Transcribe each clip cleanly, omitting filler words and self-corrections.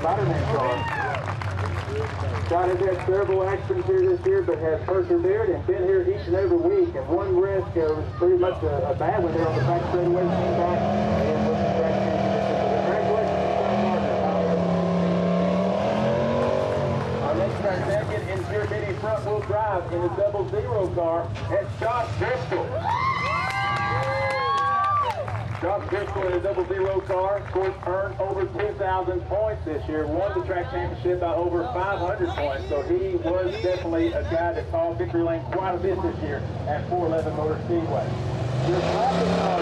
Spider-Man car. Scott has had several accidents here this year, but has persevered and been here each and every week. And one risk was pretty much a bad one there on the back straightaway. Came back and was the track championship. Congratulations to Scott Gardner. Our next track champion is your mini front-wheel drive in the 00 car. That's Josh Driscoll. Josh Driscoll in a 00 car, of course, earned over 2,000 points this year, won the track championship by over 500 points, so he was definitely a guy that saw victory lane quite a bit this year at 411 Motor Speedway. Your classic car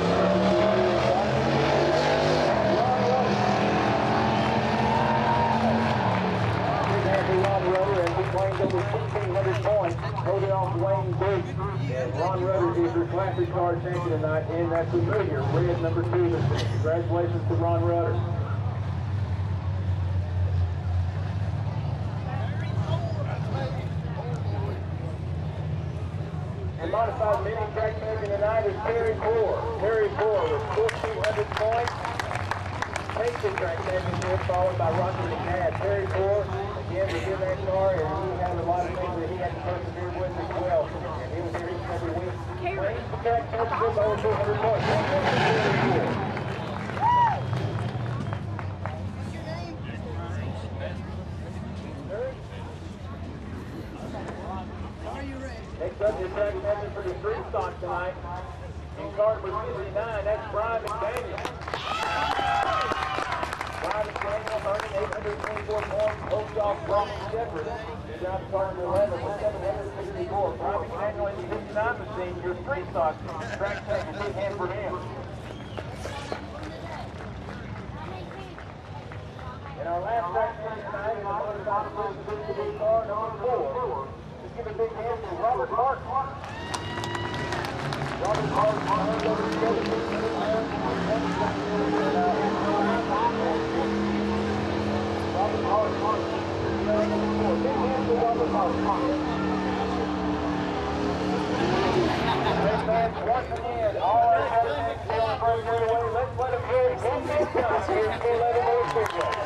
Ron Rudder, and he claimed over 1,600 points, holding off Wayne Booth. And Ron Rudder is your classic car champion tonight in that familiar red number 2 this year. Congratulations to Ron Rudder. And modified mini track champion tonight is Terry Poor. Terry Poor with 1,400 points. Takes the track championship, followed by Roger McNabb. Terry Poor, again, was in that car, and he had a lot of things that he had to persevere with as well. And he was here each and every week. Claims the track championship over 200 points. Next up, your track champion for the street stock tonight. In car number 59, that's Brian McDaniel. Brian McDaniel earning 824 points, holds off Brian Shepard. He's down to car number 11 with 764. Brian McDaniel in the 59 machine, your street stock track champion. Big hand for him. And our last track champion tonight is the motorcycle car number 4. Let's give a big hand to Robert Martin. Robert Martin earned over 7,600 pounds. Robert Martin, big hand to Robert Martin. Once again, all our athletes on the front straightaway. Let's let them go one more time here at 411 Motor Speedway.